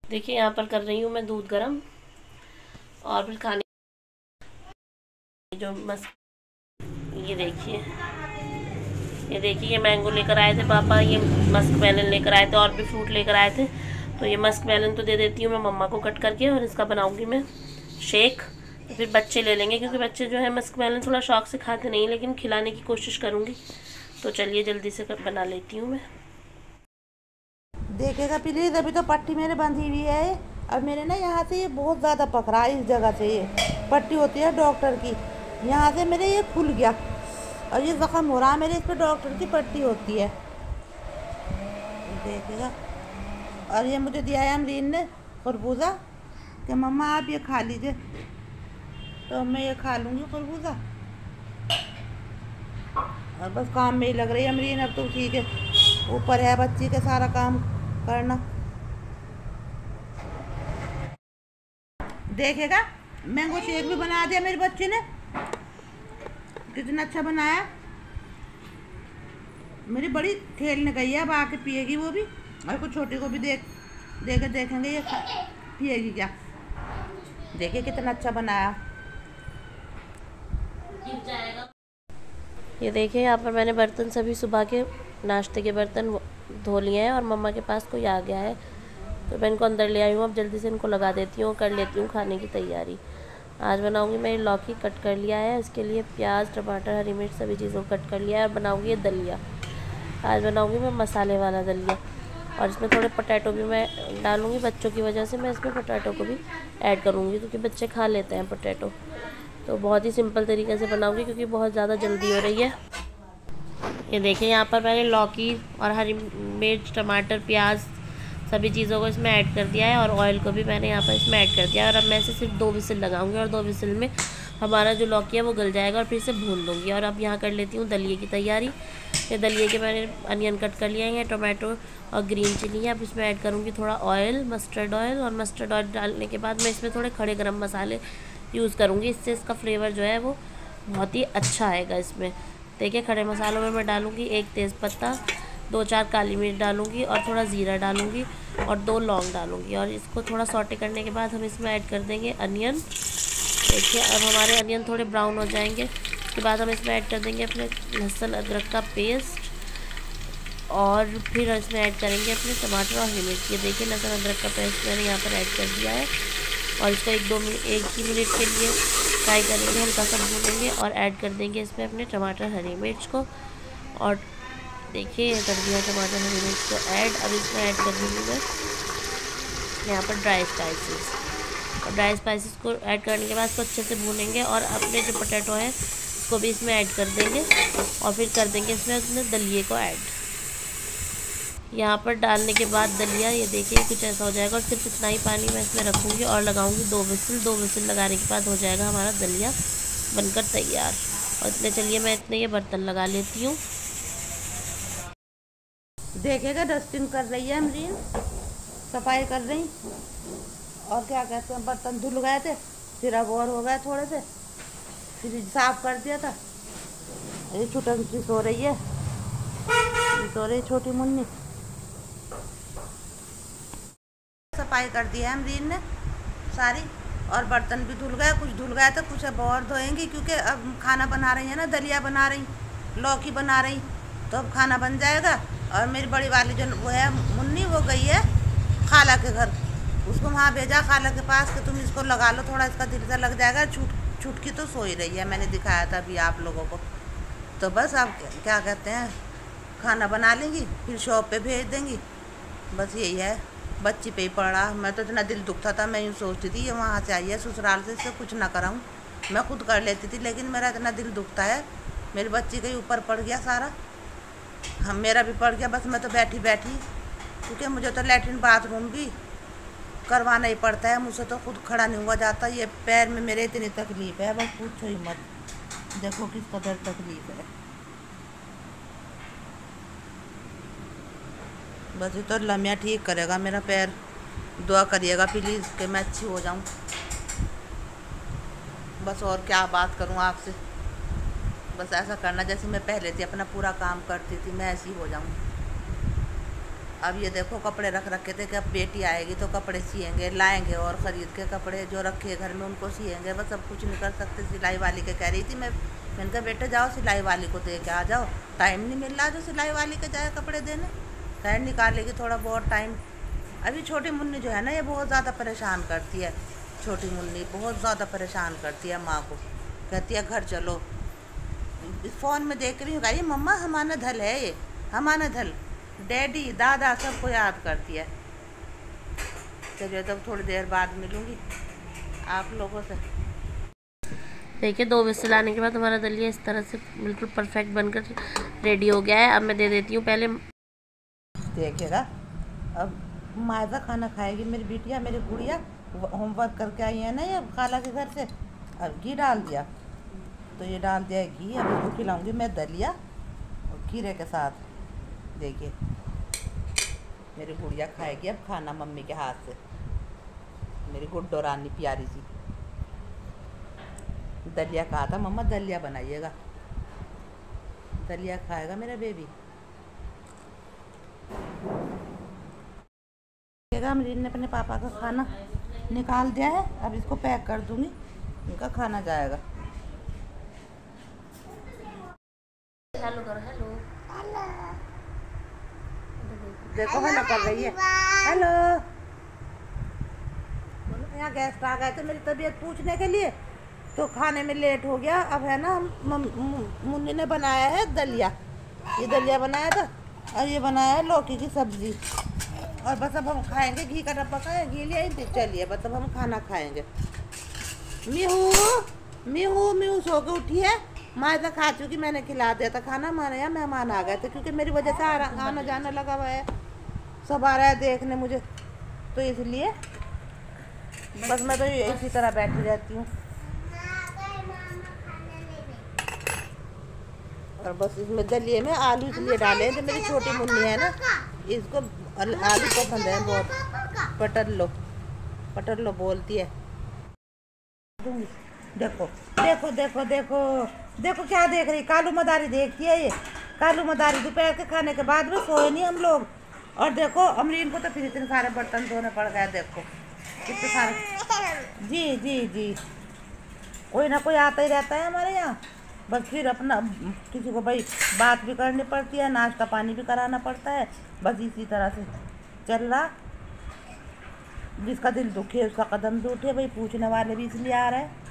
देखिए यहाँ पर कर रही हूँ मैं दूध गरम और फिर खाने जो मस्क, ये देखिए ये मैंगो लेकर आए थे पापा, ये मस्क मेलन लेकर आए थे और भी फ्रूट लेकर आए थे। तो ये मस्क मेलन तो दे देती हूँ मैं मम्मा को कट करके, और इसका बनाऊंगी मैं शेक। तो फिर बच्चे ले लेंगे, क्योंकि बच्चे जो है मस्क मेलन थोड़ा शौक से खाते नहीं, लेकिन खिलाने की कोशिश करूँगी। तो चलिए जल्दी से बना लेती हूँ मैं। देखेगा प्लीज, अभी तो पट्टी मेरे बंधी हुई है और मेरे ना यहाँ से ये बहुत ज़्यादा पक रहा है। इस जगह से ये पट्टी होती है डॉक्टर की, यहाँ से मेरे ये खुल गया और ये ज़ख्म हो रहा है मेरे, इस पर डॉक्टर की पट्टी होती है। देखेगा। और ये मुझे दिया है अमरीन ने खरबूजा कि मम्मा आप ये खा लीजिए, तो मैं ये खा लूँगी खरबूजा। और बस काम में ही लग रही है अमरीन, अब तो ठीक है, ऊपर है बच्ची के सारा काम करना। देखेगा मैंगो शेक भी बना दिया मेरी बच्ची ने, कितना अच्छा बनाया। मेरी बड़ी खेलने गई है, अब आके पिएगी वो भी, और कुछ छोटे को भी देखेंगे ये पिएगी क्या। देखिए कितना अच्छा बनाया। ये देखिए यहाँ पर मैंने बर्तन सभी सुबह के नाश्ते के बर्तन धो लिए हैं, और मम्मा के पास कोई आ गया है तो मैं इनको अंदर ले आई हूँ। अब जल्दी से इनको लगा देती हूँ, कर लेती हूँ खाने की तैयारी। आज बनाऊँगी मैं लौकी, कट कर लिया है, इसके लिए प्याज टमाटर हरी मिर्च सभी चीज़ों को कट कर लिया है। और बनाऊँगी ये दलिया, आज बनाऊँगी मैं मसाले वाला दलिया, और इसमें थोड़े पोटैटो भी मैं डालूँगी। बच्चों की वजह से मैं इसमें पोटैटो को भी ऐड करूँगी, क्योंकि बच्चे खा लेते हैं पोटैटो। तो बहुत ही सिंपल तरीके से बनाऊँगी, क्योंकि बहुत ज़्यादा जल्दी हो रही है। ये देखिए यहाँ पर मैंने लौकी और हरी मिर्च टमाटर प्याज सभी चीज़ों को इसमें ऐड कर दिया है, और ऑयल को भी मैंने यहाँ पर इसमें ऐड कर दिया है। और अब मैं इसे सिर्फ 2 विसिल लगाऊंगी, और 2 विसिल में हमारा जो लौकी है वो गल जाएगा, और फिर इसे भून लूँगी। और अब यहाँ कर लेती हूँ दलिए की तैयारी। ये दलिए के मैंने अनियन कट कर लिए हैं, टोमेटो और ग्रीन चिली है। अब इसमें ऐड करूँगी थोड़ा ऑयल, मस्टर्ड ऑयल, और मस्टर्ड ऑयल डालने के बाद मैं इसमें थोड़े खड़े गरम मसाले यूज़ करूँगी, इससे इसका फ्लेवर जो है वो बहुत ही अच्छा आएगा इसमें। देखिए खड़े मसालों में मैं डालूँगी 1 तेज़पत्ता, 2-4 काली मिर्च डालूँगी, और थोड़ा ज़ीरा डालूँगी, और 2 लौंग डालूँगी। और इसको थोड़ा सौटे करने के बाद हम इसमें ऐड कर देंगे अनियन। देखिए अब हमारे अनियन थोड़े ब्राउन हो जाएंगे, उसके बाद हम इसमें ऐड कर देंगे अपने लहसुन अदरक का पेस्ट, और फिर इसमें ऐड करेंगे अपने टमाटर और हरी मिर्च। ये देखिए लहसुन अदरक का पेस्ट मैंने यहाँ पर ऐड कर दिया है, और इसको 1 ही मिनट के लिए फ्राई करेंगे, हल्का सा भूनेंगे, और ऐड कर देंगे इसमें अपने टमाटर हरी मिर्च को। और देखिए कर दिया टमाटर हरी मिर्च को ऐड। अब इसमें ऐड कर दूँगी मैं यहाँ पर ड्राई स्पाइसेस, और ड्राई स्पाइसेस को ऐड करने के बाद इसको अच्छे से भूनेंगे, और अपने जो पोटैटो है उसको भी इसमें ऐड कर देंगे, और फिर कर देंगे इसमें अपने दलिए को ऐड। यहाँ पर डालने के बाद दलिया ये देखिए कुछ ऐसा हो जाएगा, और सिर्फ इतना ही पानी मैं इसमें रखूँगी और लगाऊँगी 2 विसिल। 2 विसिल लगाने के बाद हो जाएगा हमारा दलिया बनकर तैयार। और इतने चलिए मैं इतने ये बर्तन लगा लेती हूँ। देखेगा डस्टिंग कर रही है अमरीन, सफाई कर रही, और क्या कहते हैं बर्तन धुल गए थे, फिर अब और हो गए थोड़े से, फिर साफ कर दिया था। ये छुटन सी सो रही है, सो रही छोटी मुन्नी। सफाई कर दी है अमरीन ने सारी, और बर्तन भी धुल गए, कुछ धुल गए थे, कुछ अब और धोएंगी, क्योंकि अब खाना बना रही है ना, दलिया बना रही, लौकी बना रही, तो अब खाना बन जाएगा। और मेरी बड़ी वाली जो वो है मुन्नी, वो गई है खाला के घर, उसको वहाँ भेजा खाला के पास कि तुम इसको लगा लो, थोड़ा इसका दिल सा लग जाएगा। छुटकी तो सो ही रही है, मैंने दिखाया था अभी आप लोगों को। तो बस अब क्या कहते हैं खाना बना लेंगी, फिर शॉप पे भेज देंगी, बस यही है। बच्ची पे ही पड़ा, मैं तो इतना दिल दुखता था, मैं यूँ सोचती थी ये वहाँ से आई है ससुराल से, इससे कुछ ना कराऊँ, मैं खुद कर लेती थी, लेकिन मेरा इतना दिल दुखता है, मेरी बच्ची के ऊपर पड़ गया सारा। हम मेरा भी पड़ गया, बस मैं तो बैठी बैठी, क्योंकि मुझे तो लैट्रिन बाथरूम भी करवाना ही पड़ता है, मुझसे तो खुद खड़ा नहीं हुआ जाता। ये पैर में मेरे इतनी तकलीफ़ है, बस पूछो ही मत, देखो किस कदर तकलीफ़ है। बस ये तो लम्या ठीक करेगा मेरा पैर, दुआ करिएगा प्लीज़ कि मैं अच्छी हो जाऊं। बस और क्या बात करूं आपसे, बस ऐसा करना जैसे मैं पहले थी, अपना पूरा काम करती थी, मैं ऐसी हो जाऊं। अब ये देखो कपड़े रख रखे थे कि अब बेटी आएगी तो कपड़े सिएंगे, लाएंगे और ख़रीद के कपड़े जो रखे घर में उनको सिएंगे। बस अब कुछ नहीं कर सकते। सिलाई वाली के कह रही थी मैंने कहा बेटे जाओ सिलाई वाली को दे के आ जाओ, टाइम नहीं मिल रहा जो सिलाई वाली के जाए कपड़े देने। खैर निकालेगी थोड़ा बहुत टाइम। अभी छोटी मुन्नी जो है ना ये बहुत ज़्यादा परेशान करती है। छोटी मुन्नी बहुत ज़्यादा परेशान करती है माँ को, कहती है घर चलो। फ़ोन में देख रही हूँ कह रही मम्मा हमारा धल है, ये हमारा धल, डैडी दादा सबको याद करती है। चलिए तब थोड़ी देर बाद मिलूँगी आप लोगों से। देखिए 2 विसल आने के बाद हमारा दलिया इस तरह से बिल्कुल परफेक्ट बनकर रेडी हो गया है। अब मैं दे देती हूँ पहले। देखिएगा अब मायदा खाना खाएगी मेरी बिटिया, मेरी गुड़िया होमवर्क करके आई है ना ये खाला के घर से। अब घी डाल दिया तो ये डाल दिया है घी। अब इसको खिलाऊंगी मैं दलिया और खीरे के साथ। देखिए मेरी गुड़िया खाएगी अब खाना मम्मी के हाथ से, मेरी गुड्डो रानी प्यारी सी। दलिया कहा था मम्मा दलिया बनाइएगा, दलिया खाएगा मेरा बेबी। अमरीन ने अपने पापा का खाना निकाल दिया है, अब इसको पैक कर दूंगी, इनका खाना जाएगा। हेलो करो, हेलो देखो हेलो कर रही है, हेलो। यहाँ गेस्ट आ गए थे मेरी तबीयत पूछने के लिए, तो खाने में लेट हो गया। अब है ना मुन्नी ने बनाया है दलिया, ये दलिया बनाया था और ये बनाया है लौकी की सब्जी। और बस अब हम खाएंगे, घी का डब्बा खाए, घी ले आई। चलिए बस अब हम खाना खाएंगे। मीहू मीहू मीहू सो के उठी है, मायदा खा चुकी, मैंने खिला दिया था खाना। हमारे यहाँ मेहमान आ गए थे क्योंकि मेरी वजह से आना जाना लगा हुआ है, सब आ रहा है देखने मुझे, तो इसलिए बस मैं तो इसी तरह बैठी रहती हूँ। और बस इसमें दलिए में आलू इसलिए डाले जो मेरी छोटी मुन्नी है ना, इसको आलू पसंद है बहुत। पटर लो बोलती है। देखो देखो देखो देखो देखो क्या देख रही, कालू मदारी देखती है ये। कालू मदारी दोपहर के खाने के बाद में सोए नहीं हम लोग। और देखो अमरीन को तो फिर इतने सारे बर्तन धोने पड़ गए, देखो कितने सारे। जी जी जी कोई ना कोई आता ही रहता है हमारे यहाँ। बस फिर अपना किसी को भाई बात भी करनी पड़ती है, नाश्ता पानी भी कराना पड़ता है। बस इसी तरह से चल रहा। जिसका दिल दुखे उसका कदम भी उठे, भाई पूछने वाले भी इसलिए आ रहे हैं।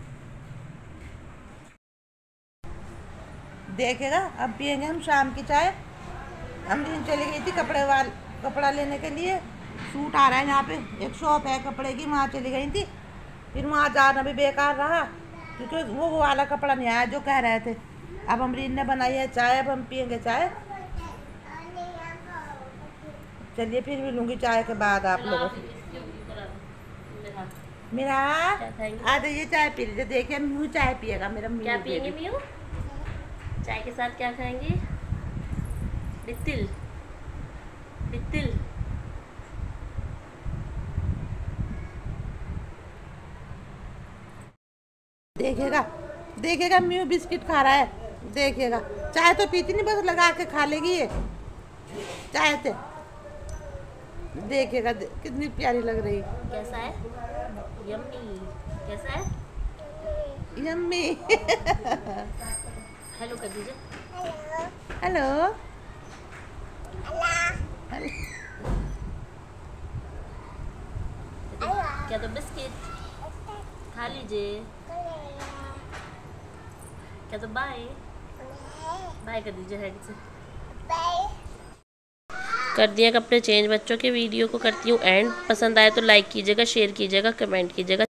देखेगा अब पियेंगे हम शाम की चाय। हम चली गई थी कपड़ा लेने के लिए, सूट आ रहा है यहाँ पे, एक शॉप है कपड़े की, वहाँ चली गई थी। फिर वहाँ जाना भी बेकार रहा क्योंकि वो वाला कपड़ा नहीं आया जो कह रहे थे। अब अमरीन ने बनाई है चाय, अब हम पियेंगे चाय। चलिए फिर मिलूंगी चाय के बाद आप लोगों से। मेरा आ जाइए चाय पी लीजिए। देखिए म्यू चाय पिएगा मेरा। क्या पियेंगे म्यू? चाय के साथ क्या खाएंगे? बित्तिल बित्तिल। देखिएगा म्यू बिस्किट खा रहा है, देखिएगा। चाय तो पीती नहीं, बस लगा के खा लेगी ये चाय से। देखिएगा कितनी प्यारी लग रही। कैसा है? यम्मी। कैसा है? यम्मी। हेलो कर दीजिए। हेलो क्या तो बिस्किट खा लीजिए। क्या तो बाय बाय कर दीजिए हैंड से। कर दिया कपड़े चेंज बच्चों के। वीडियो को करती हूँ एंड। पसंद आए तो लाइक कीजिएगा, शेयर कीजिएगा, कमेंट कीजिएगा।